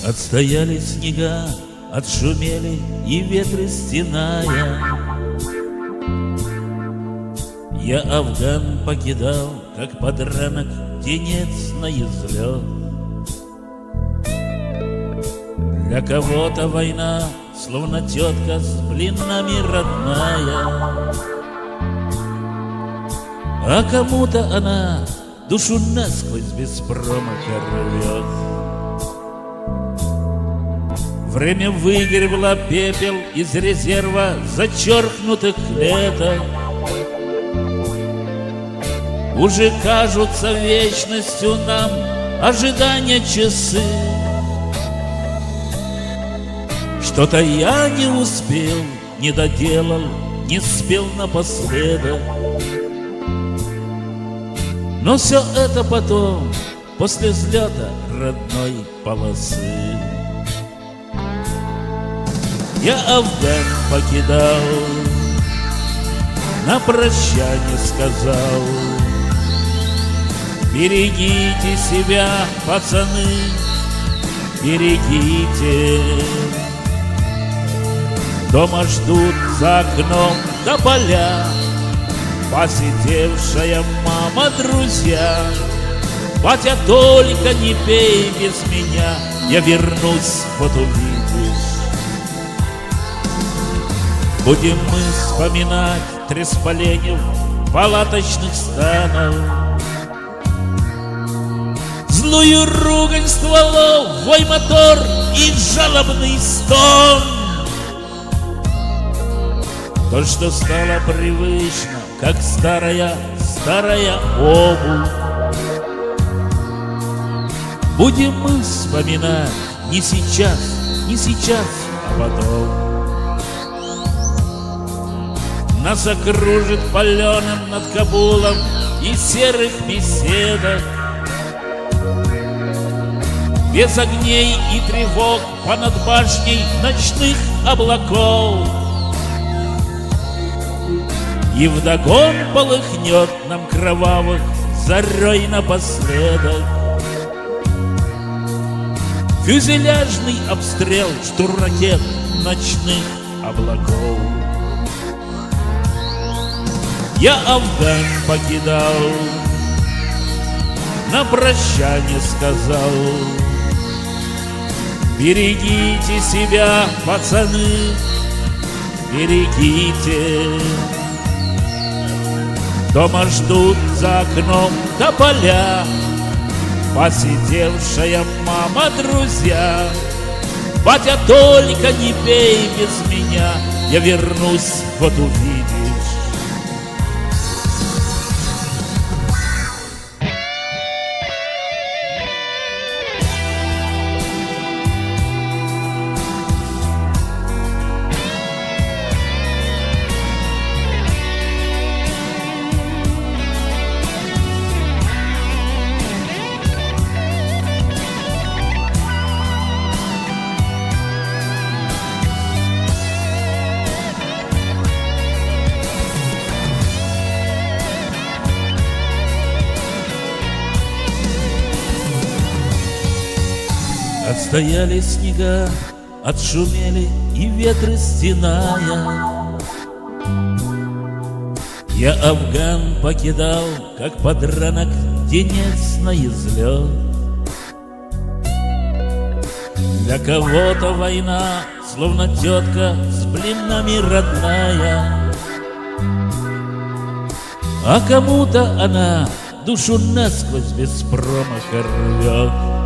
Отстояли снега, отшумели и ветры стеная. Я Афган покидал, как подранок, птенец на излет. Для кого-то война, словно тетка с блинами родная, а кому-то она душу насквозь без промаха рвет. Время выгребло пепел из резерва зачеркнутых клеток. Уже кажутся вечностью нам ожидания часы. Что-то я не успел, не доделал, не спел напоследок. Но все это потом, после взлета родной полосы. Я Афган покидал, на прощание сказал: берегите себя, пацаны, берегите. Дома ждут за окном до поля посидевшая мама, друзья. Батя, только не пей без меня, я вернусь, вот увидишь. Будем мы вспоминать тресполенев палаточных станов, злую ругань стволов, вой мотор и жалобный стон. То, что стало привычно, как старая обувь, будем мы вспоминать не сейчас, а потом. Нас окружит паленым над Кабулом и серых беседах, без огней и тревог понад башней ночных облаков. И вдогон полыхнет нам кровавых зарей напоследок фюзеляжный обстрел штурмракет ночных облаков. Я Афган покидал, на прощание сказал: берегите себя, пацаны, берегите. Дома ждут за окном до поля посидевшая мама, друзья. Батя, только не пей без меня, я вернусь, вот увидишь. Отстояли снега, отшумели и ветры стеная. Я Афган покидал, как подранок, птенец на излет. Для кого-то война, словно тетка с блинами родная, а кому-то она душу насквозь без промаха рвет.